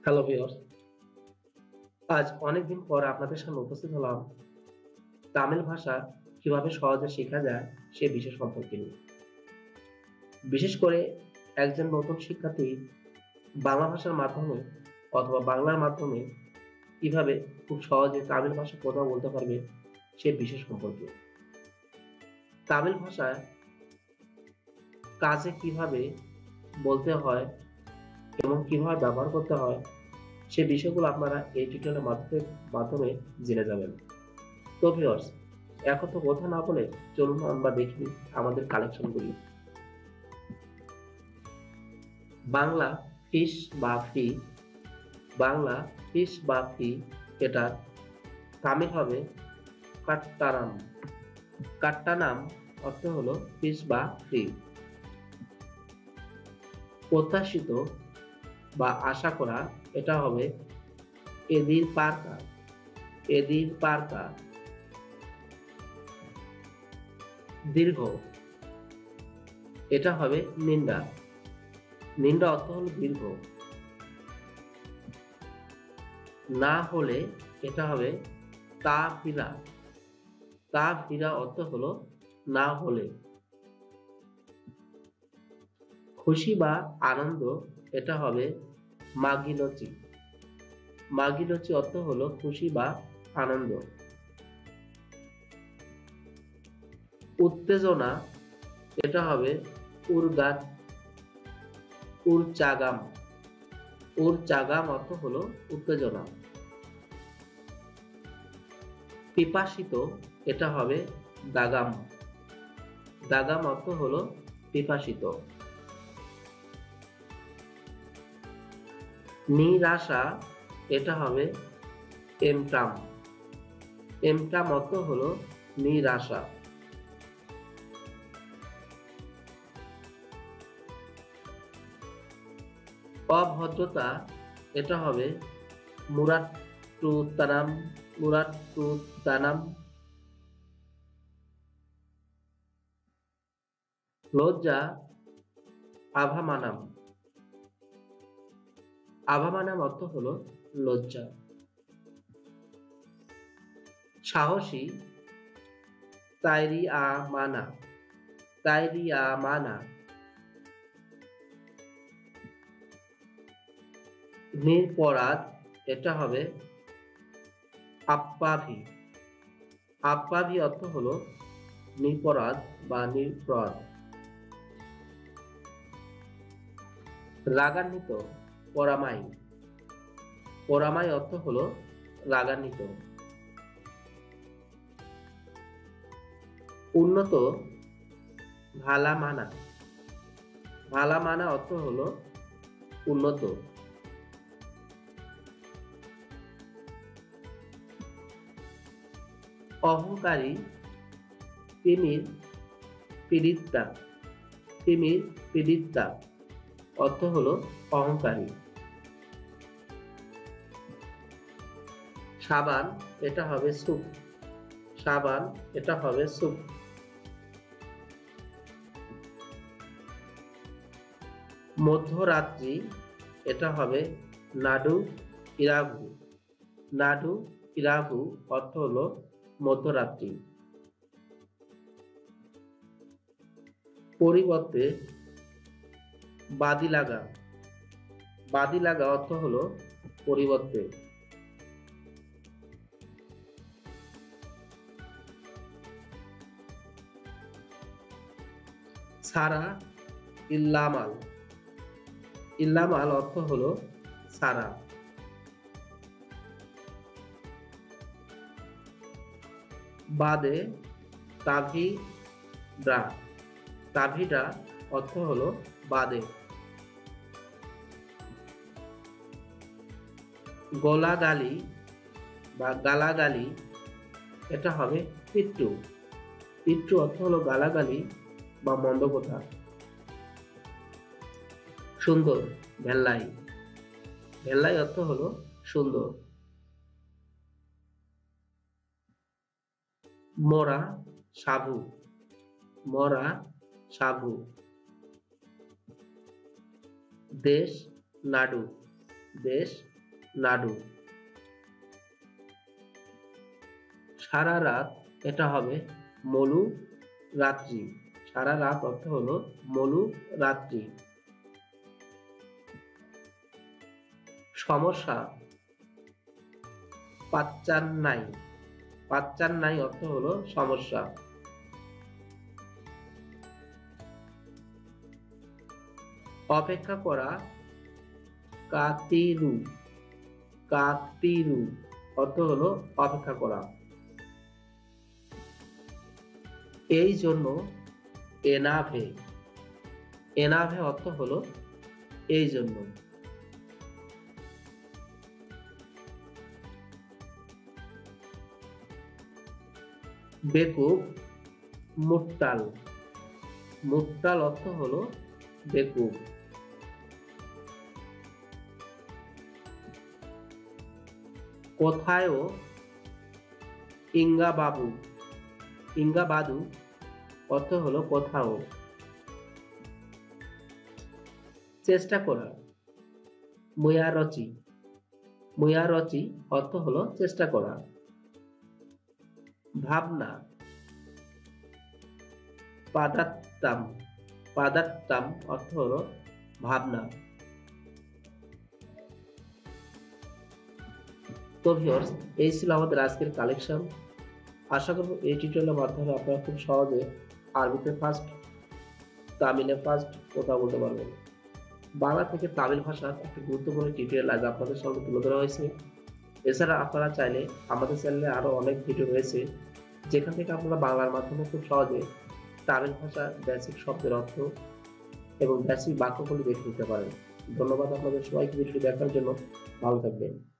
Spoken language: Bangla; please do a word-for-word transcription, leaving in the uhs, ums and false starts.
হ্যালো ভিউয়ার্স, আজ অনেকদিন পর আপনাদের সামনে উপস্থিত হলাম তামিল ভাষা কিভাবে সহজে শেখা যায় সে বিষয় সম্পর্কে নিয়ে। বিশেষ করে একজন নতুন শিক্ষার্থী বাংলা ভাষার মাধ্যমে অথবা বাংলার মাধ্যমে কিভাবে খুব সহজে তামিল ভাষা কথা বলতে পারবে সে বিষয় সম্পর্কে। তামিল ভাষায় কাজে কিভাবে বলতে হয় এবং কিভাবে ব্যবহার করতে হয় সে বিষয়গুলো আপনারা এই টিউটোরিয়ালের মাধ্যমে মাধ্যমে জেনে যাবেন। তো ভিউয়ার্স, এখন তো কথা না বলে চলুন আমরা দেখি আমাদের কালেকশনগুলি। বাংলা ফিশ বা ফি, বাংলা ফিশ বা ফি, এটা তামিল হবে কাট্টারাম। কাট্টানাম অর্থ হলো ফিশ বা ফি। প্রত্যাশিত বা আশা করা, এটা হবে এদির পার্কা। এদির পার্কা। দীর্ঘ, এটা হবে নিন্দা। নিন্দা অর্থ হলো দীর্ঘ। না হলে, এটা হবে তা ভিরা। তা ভিরা অর্থ হলো না হলে। খুশি বা আনন্দ, এটা হবে মাগিলচি। মাগিলচি অর্থ হলো খুশি বা আনন্দ। উত্তেজনা, এটা হবে উর্গাত। উরচাগাম। উরচাগাম অর্থ হলো উত্তেজনা। পিপাসিত, এটা হবে দাগাম। দাগাম অর্থ হলো পিপাসিত। নিরাশা, এটা হবে এমটাম। এমটাম অর্থ হলো নিরাশা। অভদ্রতা, এটা হবে মুরাট্টুতানাম। মুরাট্টুতানাম। লজ্জা আভামানাম। আভামানাম অর্থ হলো লজ্জা। সাহসী তাইরি আ মানা। তাইরি আ মানা। নিরপরাধ, এটা হবে আপ্পাভি। আপ্পাভি অর্থ হলো নিরপরাধ বা নিরপরাধ। রাগান্বিত পরামাই। পরামাই অর্থ হলো রাগান্বিত। উন্নত ভালা মানা। ভালা মানা অর্থ হলো উন্নত। অহংকারী তিমির পীড়িতা। তিমির পীড়িতা অর্থ হলো অহংকারী। সাবান, এটা হবে সুপ। সাবান, এটা হবে সুপ। মধ্যরাত্রি, এটা হবে নাডু ইরাভু। নাডু ইরাভু অর্থ হলো মধ্যরাত্রি। পরিবর্তে বাদি লাগা। বাদি লাগা অর্থ হলো পরিবর্তে। সারা ইল্লামাল। ইল্লামাল অর্থ হলো সারা। বাদে তাভিড্রা। তাভিড্রা অর্থ হলো বাদে। গোলাগালি বা গালাগালি, এটা হবে পিট্টু। পিট্টু অর্থ হলো গালাগালি বা মন্দ কথা। সুন্দর ভেল্লাই। ভেল্লাই অর্থ হলো সুন্দর। মরা সাবু। মরা সাবু। দেশ নাডু। দেশ নাড়ু। সারা রাত এটা হবে মলু রাত্রি। সারা রাত অর্থ হলো মলু রাত্রি। সমস্যা পাচ্চান নাই। পাচ্চান নাই অর্থ হলো সমস্যা। অপেক্ষা করা কাতিরু। কাতিরু অর্থ হলো অপেক্ষা করা। এই জন্য এনাভে। এনাভে অর্থ হলো এই জন্য। বেকুব মুট্টাল। মুট্টাল অর্থ হলো বেকুব। কোথায়ও ইঙ্গা বাবু। ইঙ্গা বাদু অর্থ হলো কোথাও। চেষ্টা করা মুয়ারচি। মুয়ারচি অর্থ হলো চেষ্টা করা। ভাবনা পাদাত্তাম। পাদাত্তাম অর্থ হলো ভাবনা। তো ভিউয়ার্স, এই ছিল আমাদের আজকের কালেকশন। আশা করব এই টিউটোরিয়ালের মাধ্যমে আপনারা খুব সহজে আরবিতে ফার্স্ট, তামিলে ফার্স্ট কথা বলতে পারবেন। বাংলা থেকে তামিল ভাষার একটি গুরুত্বপূর্ণ টিউটোরিয়াল আজ আপনাদের সামনে তুলে ধরা হয়েছে। এছাড়া আপনারা চাইলে আমাদের চ্যানেলে আরো অনেক ভিডিও রয়েছে, যেখান থেকে আপনারা বাংলার মাধ্যমে খুব সহজে তামিল ভাষার বেসিক শব্দের অর্থ এবং বেসিক বাক্যগুলি দেখে নিতে পারেন। ধন্যবাদ আপনাদের সবাইকে ভিডিওটি দেখার জন্য। ভালো থাকবেন।